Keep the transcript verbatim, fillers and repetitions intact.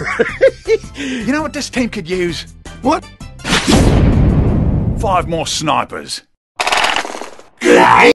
You know what this team could use? What? Five more snipers.